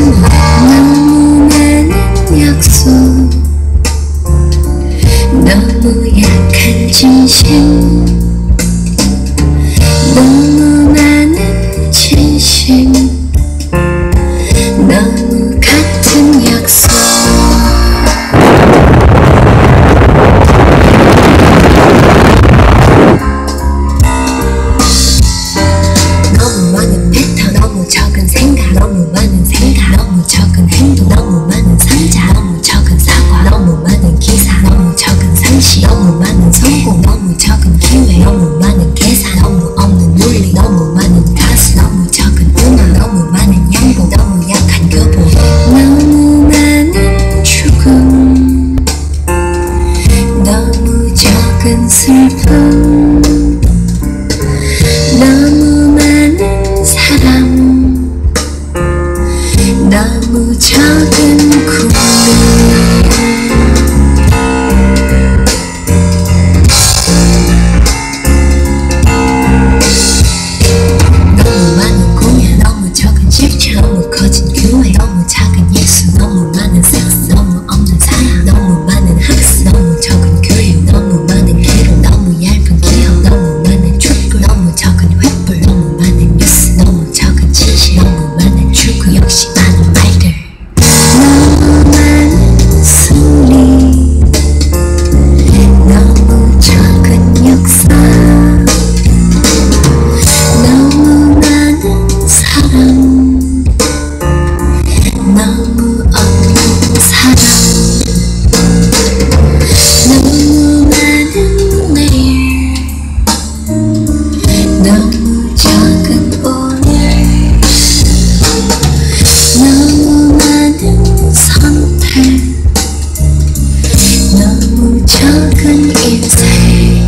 너무 많은 약속, 너무 약한 진심, 너무 많은 진심, 너무 같은 약속. 너무 많은 패턴, 너무 적은 생각, 너무 많은 생각, 너무 적은 행동, 너무 많은 상자, 너무 적은 사과, 너무 많은 기사, 너무 적은 상식, 너무 많은 성공, 너무 적은 기회, 너무 많은 계산, 너무 없는 논리, 너무 많은 가수, 너무 적은 음악, 너무 많은 양보, 너무 약한 교복, 너무 많은 죽음, 너무 적은 슬픔, 너무 많은 사랑, 너무 적은 꿈. 너무 많은 공연, 너무 적은 실체, 너무 커진 교회, 너무 작은 예수, 너무 많은 섹스, 너무 없는 사랑, 너무 많은 학습, 너무 적은 교육, 너무 많은 기록, 너무 얇은 기억, 너무 많은 촛불, 너무 적은 횃불, 너무 많은 뉴스, 너무 적은 진실, 너무 많은 출구, 역시 많은 말들, 너무 많은 승리, 너무 적은 역사, 너무 많은 사랑, 너무 없는 사랑, 너무 많은 내일, 너무 적은 오늘, 너무 많은 선택, 너무 적은 인생.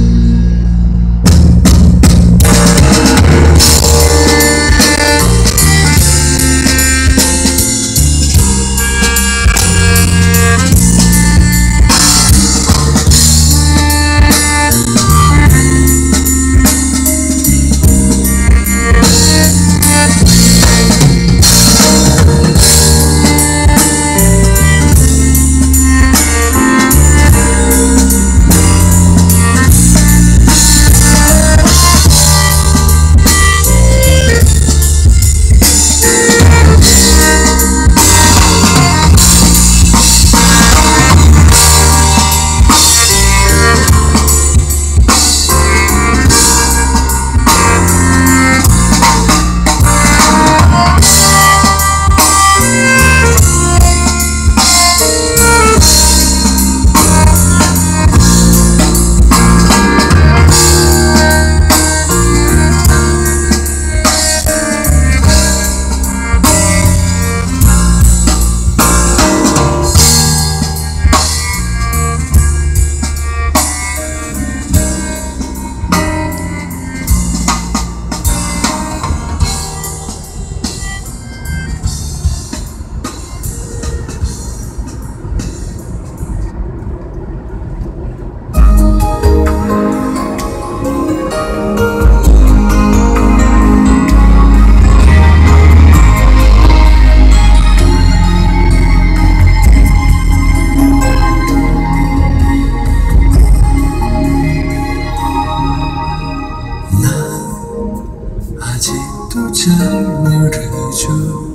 아직도 잘 모르죠.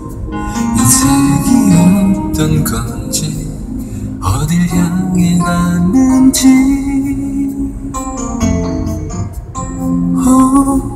인생이 어떤 건지, 어딜 향해 가는지.